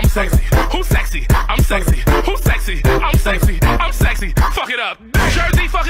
sexy. Who's sexy? I'm sexy. Who's sexy? I'm sexy. I'm sexy. Fuck it up. Jersey, fuck